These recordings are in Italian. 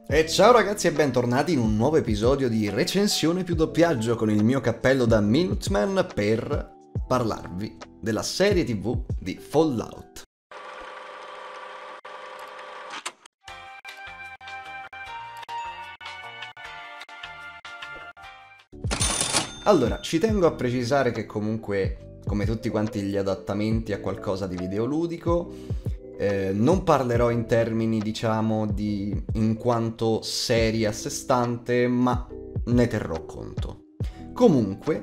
E ciao ragazzi e bentornati in un nuovo episodio di Recensione più doppiaggio con il mio cappello da Minuteman per parlarvi della serie TV di Fallout. Allora, ci tengo a precisare che comunque, come tutti quanti gli adattamenti a qualcosa di videoludico, non parlerò in termini, diciamo, di in quanto serie a sé stante, ma ne terrò conto. Comunque,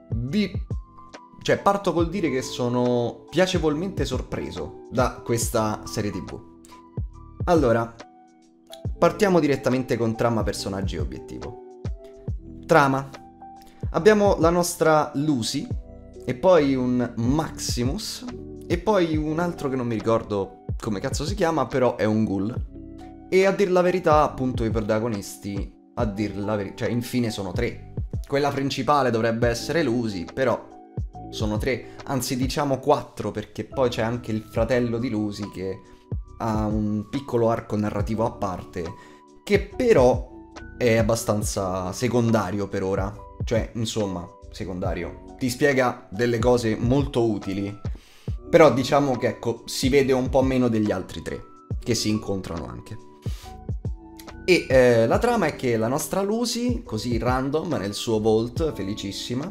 parto col dire che sono piacevolmente sorpreso da questa serie TV. Allora, partiamo direttamente con trama, personaggi e obiettivo. Trama. Abbiamo la nostra Lucy, e poi un Maximus, e poi un altro che non mi ricordo come cazzo si chiama, però è un ghoul. E a dir la verità, appunto, i protagonisti, cioè infine sono tre. Quella principale dovrebbe essere Lucy, però sono tre, anzi diciamo quattro, perché poi c'è anche il fratello di Lucy che ha un piccolo arco narrativo a parte, che però è abbastanza secondario per ora. Cioè, insomma, secondario. Ti spiega delle cose molto utili, però diciamo che, ecco, si vede un po' meno degli altri tre, che si incontrano anche. E la trama è che la nostra Lucy, così random, nel suo vault, felicissima,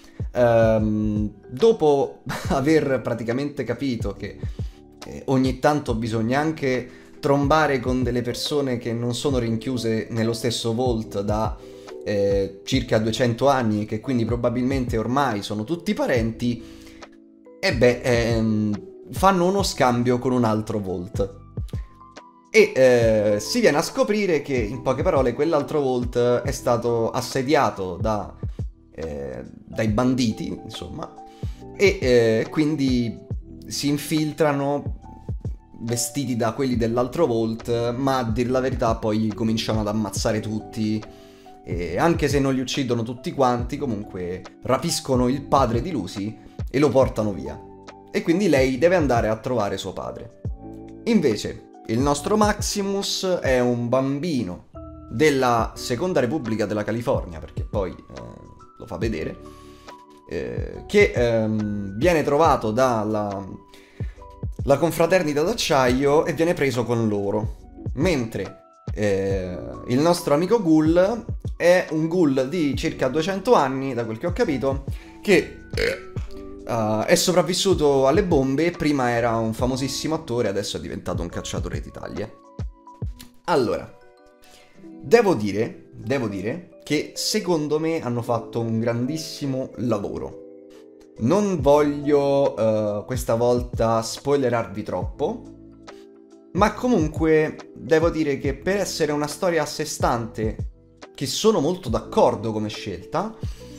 dopo aver praticamente capito che ogni tanto bisogna anche trombare con delle persone che non sono rinchiuse nello stesso vault da circa 200 anni e che quindi probabilmente ormai sono tutti parenti, fanno uno scambio con un altro vault. E si viene a scoprire che, in poche parole, quell'altro vault è stato assediato dai banditi, insomma, e quindi si infiltrano vestiti da quelli dell'altro vault, ma a dir la verità poi cominciano ad ammazzare tutti. E anche se non li uccidono tutti quanti, comunque rapiscono il padre di Lucy e lo portano via. E quindi lei deve andare a trovare suo padre. Invece, il nostro Maximus è un bambino della Seconda Repubblica della California, perché poi lo fa vedere, che viene trovato dalla confraternita d'acciaio e viene preso con loro. Mentre il nostro amico Ghoul è un ghoul di circa 200 anni, da quel che ho capito, che è sopravvissuto alle bombe. Prima era un famosissimo attore, adesso è diventato un cacciatore di taglie. Allora, devo dire che secondo me hanno fatto un grandissimo lavoro. Non voglio questa volta spoilerarvi troppo, ma comunque devo dire che per essere una storia a sé stante, che sono molto d'accordo come scelta,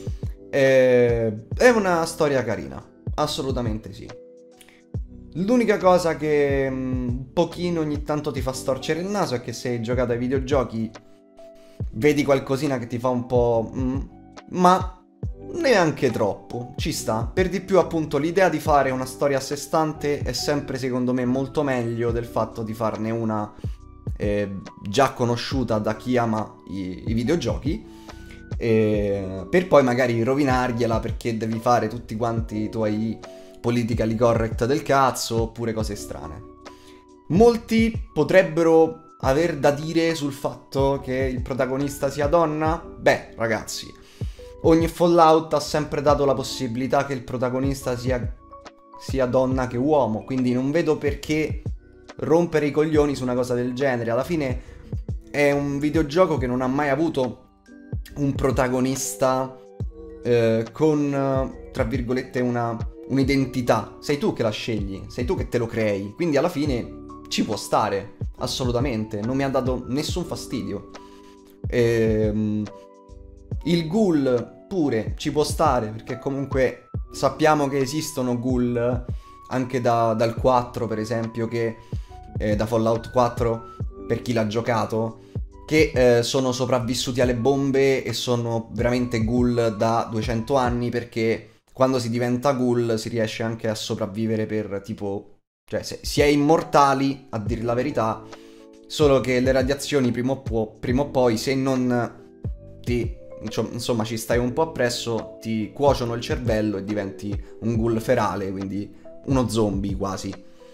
è una storia carina, assolutamente sì. L'unica cosa che un pochino ogni tanto ti fa storcere il naso è che se hai giocato ai videogiochi vedi qualcosina che ti fa un po'... ma neanche troppo, ci sta. Per di più, appunto, l'idea di fare una storia a sé stante è sempre, secondo me, molto meglio del fatto di farne una già conosciuta da chi ama i videogiochi, per poi magari rovinargliela perché devi fare tutti quanti i tuoi politically correct del cazzo oppure cose strane. Molti potrebbero aver da dire sul fatto che il protagonista sia donna. Beh, ragazzi, ogni Fallout ha sempre dato la possibilità che il protagonista sia donna che uomo, quindi non vedo perché rompere i coglioni su una cosa del genere. Alla fine è un videogioco che non ha mai avuto un protagonista con, tra virgolette, un'identità. Sei tu che la scegli, sei tu che te lo crei, quindi alla fine ci può stare, assolutamente, non mi ha dato nessun fastidio. Il ghoul pure ci può stare, perché comunque sappiamo che esistono ghoul anche dal 4, per esempio, che da Fallout 4, per chi l'ha giocato, che sono sopravvissuti alle bombe e sono veramente ghoul da 200 anni, perché quando si diventa ghoul si riesce anche a sopravvivere per tipo... Cioè, si è immortali, a dire la verità, Solo che le radiazioni prima o poi, se non ti, insomma, ci stai un po' appresso, ti cuociono il cervello e diventi un ghoul ferale, quindi uno zombie quasi.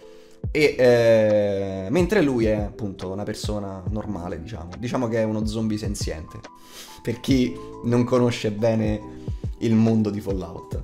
E mentre lui è appunto una persona normale, diciamo che è uno zombie senziente, per chi non conosce bene il mondo di Fallout.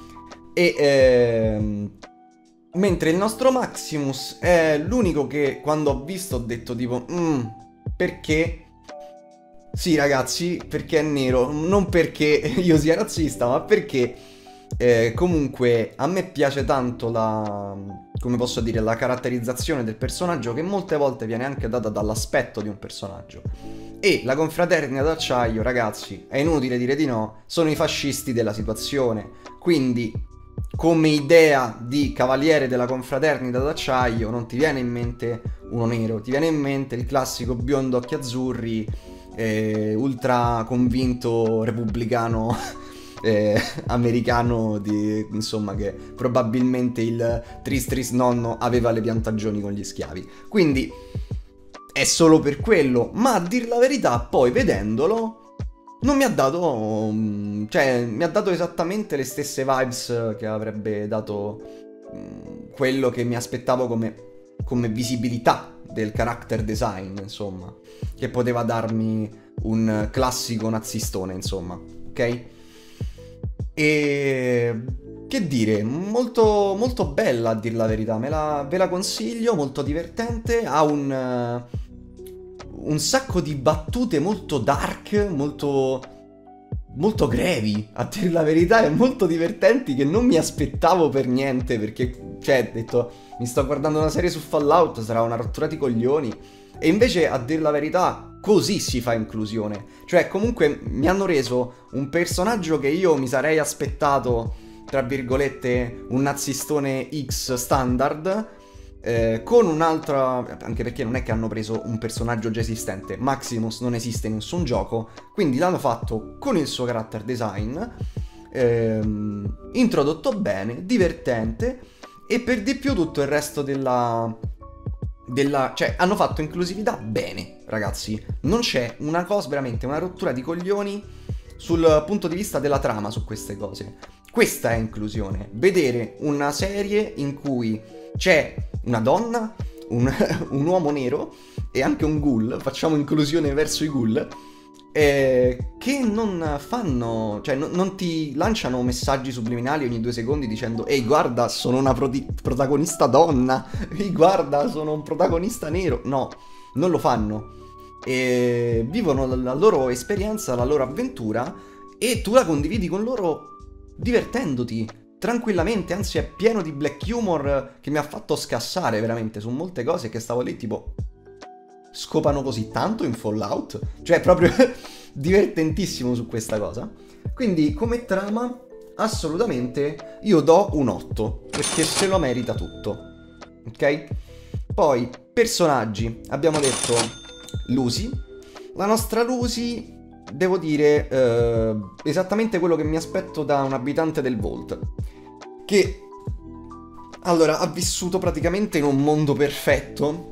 E mentre il nostro Maximus è l'unico che quando ho visto ho detto tipo perché? Sì ragazzi, perché è nero, non perché io sia razzista, ma perché comunque a me piace tanto la, come posso dire, la caratterizzazione del personaggio, che molte volte viene anche data dall'aspetto di un personaggio. E la confraternita d'acciaio, ragazzi, è inutile dire di no, sono i fascisti della situazione. Quindi, come idea di cavaliere della confraternita d'acciaio, non ti viene in mente uno nero, ti viene in mente il classico biondo occhi azzurri, ultra convinto repubblicano americano insomma, che probabilmente il Tris nonno aveva le piantagioni con gli schiavi. Quindi è solo per quello, ma a dir la verità poi vedendolo non mi ha dato, cioè mi ha dato esattamente le stesse vibes che avrebbe dato quello che mi aspettavo come visibilità del character design, insomma, che poteva darmi un classico nazistone, insomma, ok? E che dire, molto, molto bella a dir la verità, ve la consiglio, molto divertente, ha un sacco di battute molto dark, molto grevi, a dir la verità, e molto divertenti, che non mi aspettavo per niente, perché, cioè, ho detto, mi sto guardando una serie su Fallout, sarà una rottura di coglioni, e invece, a dir la verità, così si fa inclusione. Cioè, comunque, mi hanno reso un personaggio che io mi sarei aspettato, tra virgolette, un nazistone X standard, con un'altra, anche perché non è che hanno preso un personaggio già esistente, Maximus non esiste in nessun gioco, quindi l'hanno fatto con il suo character design, introdotto bene, divertente, e per di più tutto il resto cioè hanno fatto inclusività bene, ragazzi. Non c'è una cosa, veramente una rottura di coglioni sul punto di vista della trama su queste cose. Questa è inclusione, vedere una serie in cui c'è una donna, un uomo nero e anche un ghoul, facciamo inclusione verso i ghoul, che non fanno, cioè non ti lanciano messaggi subliminali ogni 2 secondi dicendo ehi guarda sono una protagonista donna, ehi guarda sono un protagonista nero, no, non lo fanno, e vivono la loro esperienza, la loro avventura, e tu la condividi con loro divertendoti tranquillamente, anzi è pieno di black humor che mi ha fatto scassare veramente su molte cose, che stavo lì tipo scopano così tanto in Fallout? Cioè proprio divertentissimo su questa cosa. Quindi come trama assolutamente io do un 8, perché se lo merita tutto. Ok? Poi personaggi, abbiamo detto Lucy. La nostra Lucy, devo dire esattamente quello che mi aspetto da un abitante del Vault, che allora ha vissuto praticamente in un mondo perfetto,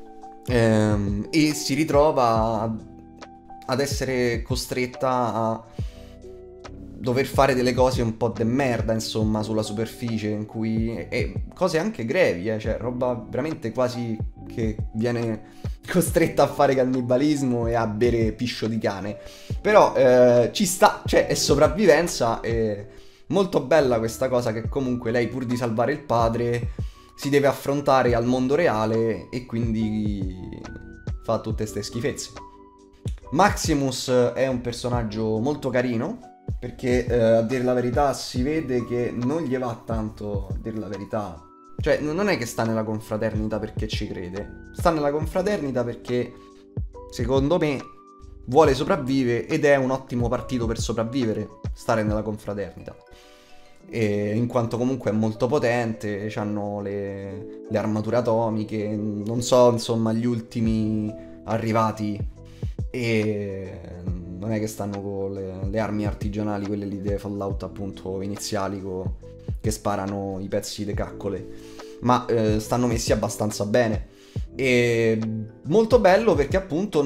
e si ritrova ad essere costretta a dover fare delle cose un po' de merda, insomma, sulla superficie, in cui e cose anche grevi, cioè roba veramente quasi che viene costretta a fare cannibalismo e a bere piscio di cane. Però ci sta, cioè è sopravvivenza, e molto bella questa cosa che comunque lei, pur di salvare il padre, si deve affrontare al mondo reale e quindi fa tutte ste schifezze. Maximus è un personaggio molto carino, perché a dire la verità si vede che non gli va tanto, a dire la verità. Cioè non è che sta nella confraternita perché ci crede, sta nella confraternita perché secondo me vuole sopravvivere, ed è un ottimo partito per sopravvivere stare nella confraternita. E in quanto comunque è molto potente, hanno le armature atomiche, non so, insomma, gli ultimi arrivati, e non è che stanno con le armi artigianali, quelle lì dei Fallout appunto iniziali, che sparano i pezzi di caccole, ma stanno messi abbastanza bene. E molto bello perché appunto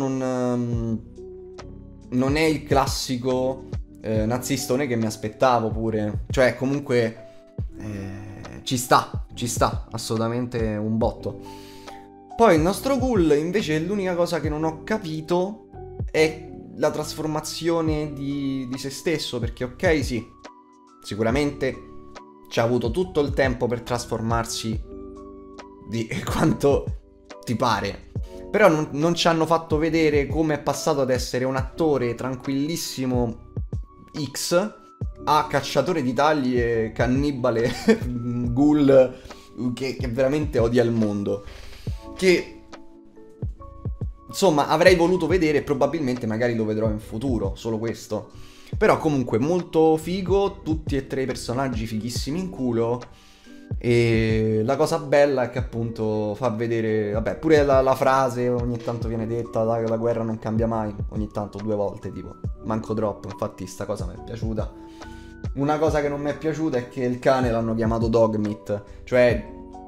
non è il classico nazistone che mi aspettavo pure. Cioè, comunque ci sta, assolutamente un botto. Poi il nostro ghoul, invece, l'unica cosa che non ho capito è la trasformazione di se stesso. Perché, ok, sì, sicuramente ci ha avuto tutto il tempo per trasformarsi di quanto ti pare. Però non ci hanno fatto vedere come è passato ad essere un attore tranquillissimo X a cacciatore di tagli e cannibale ghoul che veramente odia il mondo. Che insomma avrei voluto vedere e probabilmente magari lo vedrò in futuro, solo questo. Però comunque molto figo, tutti e tre i personaggi fighissimi in culo. E la cosa bella è che appunto fa vedere, vabbè, pure la frase ogni tanto viene detta, la guerra non cambia mai, ogni tanto 2 volte tipo, manco troppo, infatti sta cosa mi è piaciuta. Una cosa che non mi è piaciuta è che il cane l'hanno chiamato Dogmeat, cioè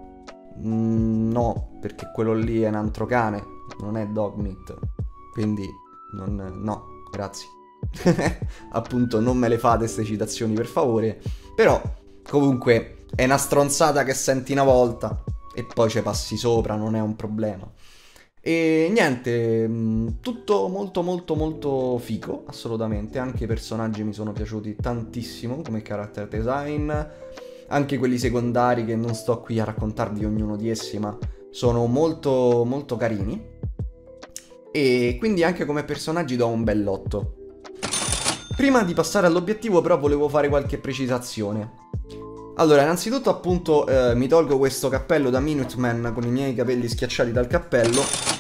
no, perché quello lì è un altro cane, non è Dogmeat, quindi no, grazie. Appunto non me le fate queste citazioni per favore, però comunque è una stronzata che senti una volta e poi ci passi sopra, non è un problema. E niente, tutto molto molto molto figo, assolutamente. Anche i personaggi mi sono piaciuti tantissimo come character design. Anche quelli secondari che non sto qui a raccontarvi ognuno di essi, ma sono molto molto carini. E quindi anche come personaggi do un bell'8. Prima di passare all'obiettivo però volevo fare qualche precisazione. Allora, innanzitutto appunto mi tolgo questo cappello da Minuteman con i miei capelli schiacciati dal cappello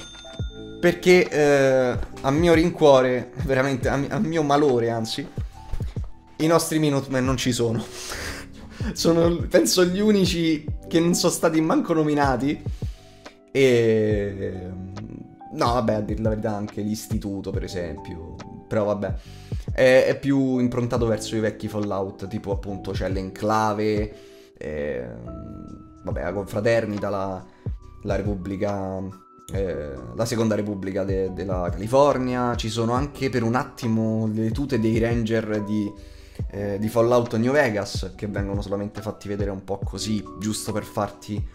perché a mio rincuore, veramente a mio malore anzi, i nostri Minutemen non ci sono. Sono penso gli unici che non sono stati manco nominati e... No, vabbè, a dire la verità anche l'istituto per esempio, però vabbè. È più improntato verso i vecchi Fallout, tipo appunto c'è l'Enclave, vabbè, la Confraternita, la Repubblica, la Seconda Repubblica della California. Ci sono anche per un attimo le tute dei Ranger di Fallout New Vegas, che vengono solamente fatti vedere un po' così, giusto per farti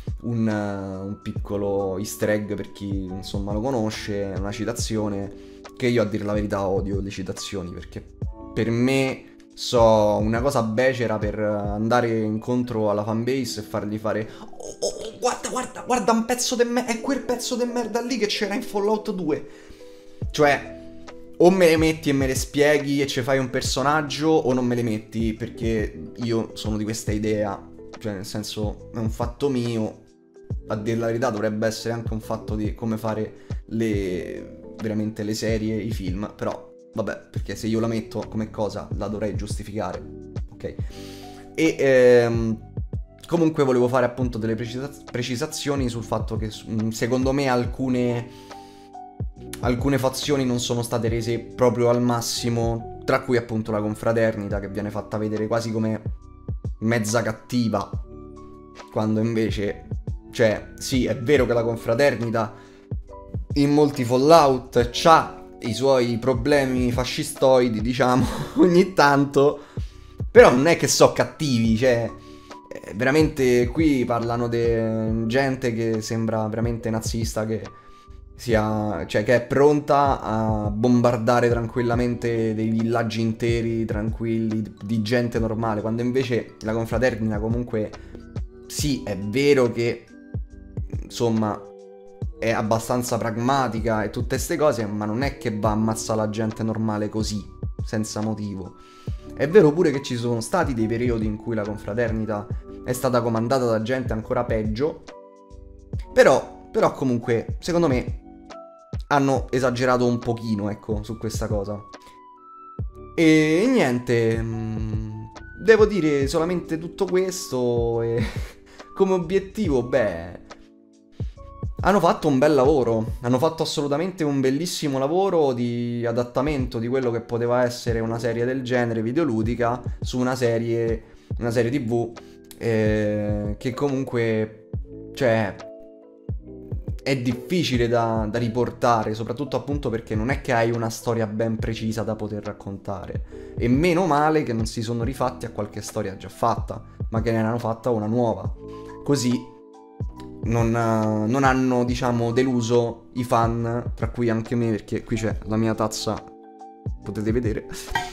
un piccolo easter egg per chi insomma lo conosce, una citazione. Che io a dire la verità odio le citazioni, perché per me so una cosa becera per andare incontro alla fanbase e fargli fare guarda un pezzo di merda, è quel pezzo di merda lì che c'era in Fallout 2. Cioè, o me le metti e me le spieghi e ci fai un personaggio, o non me le metti, perché io sono di questa idea. Cioè, nel senso, è un fatto mio. A dire la verità dovrebbe essere anche un fatto di come fare veramente le serie, i film, però vabbè, perché se io la metto come cosa la dovrei giustificare, ok? E comunque volevo fare appunto delle precisazioni sul fatto che secondo me alcune fazioni non sono state rese proprio al massimo, tra cui appunto la Confraternita, che viene fatta vedere quasi come mezza cattiva, quando invece, cioè, sì, è vero che la Confraternita in molti Fallout c'ha i suoi problemi fascistoidi, diciamo, ogni tanto, però non è che so cattivi, cioè, veramente qui parlano di gente che sembra veramente nazista, che sia, cioè, che è pronta a bombardare tranquillamente dei villaggi interi, tranquilli, di gente normale, quando invece la Confraternita comunque, sì, è vero che, insomma, è abbastanza pragmatica e tutte ste cose, ma non è che va a ammazzare la gente normale così, senza motivo. È vero pure che ci sono stati dei periodi in cui la Confraternita è stata comandata da gente ancora peggio, però comunque, secondo me, hanno esagerato un pochino, ecco, su questa cosa. E niente, devo dire solamente tutto questo e come obiettivo, beh, hanno fatto un bel lavoro, hanno fatto assolutamente un bellissimo lavoro di adattamento di quello che poteva essere una serie del genere videoludica su una serie TV che comunque, cioè, è difficile da riportare, soprattutto appunto perché non è che hai una storia ben precisa da poter raccontare. E meno male che non si sono rifatti a qualche storia già fatta, ma che ne hanno fatta una nuova. Così non hanno, diciamo, deluso i fan, tra cui anche me, perché qui c'è la mia tazza, potete vedere,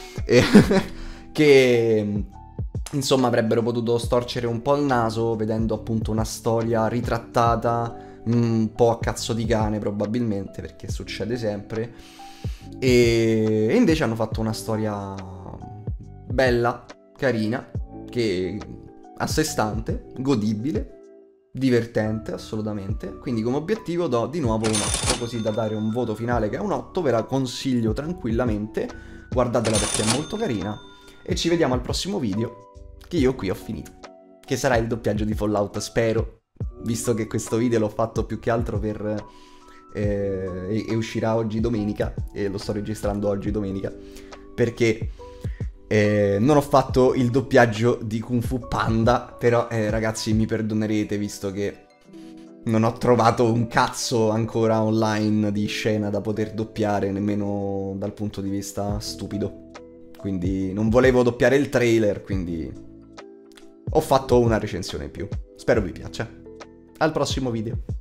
che insomma avrebbero potuto storcere un po' il naso vedendo appunto una storia ritrattata un po' a cazzo di cane probabilmente, perché succede sempre, e invece hanno fatto una storia bella, carina, che a sé stante, godibile, divertente assolutamente. Quindi come obiettivo do di nuovo un 8, così da dare un voto finale che è un 8. Ve la consiglio tranquillamente, guardatela perché è molto carina, e ci vediamo al prossimo video, che io qui ho finito, che sarà il doppiaggio di Fallout, spero, visto che questo video l'ho fatto più che altro per e uscirà oggi domenica, e lo sto registrando oggi domenica, perché non ho fatto il doppiaggio di Kung Fu Panda, però ragazzi mi perdonerete visto che non ho trovato un cazzo ancora online di scena da poter doppiare, nemmeno dal punto di vista stupido. Quindi non volevo doppiare il trailer, quindi ho fatto una recensione in più. Spero vi piaccia. Al prossimo video.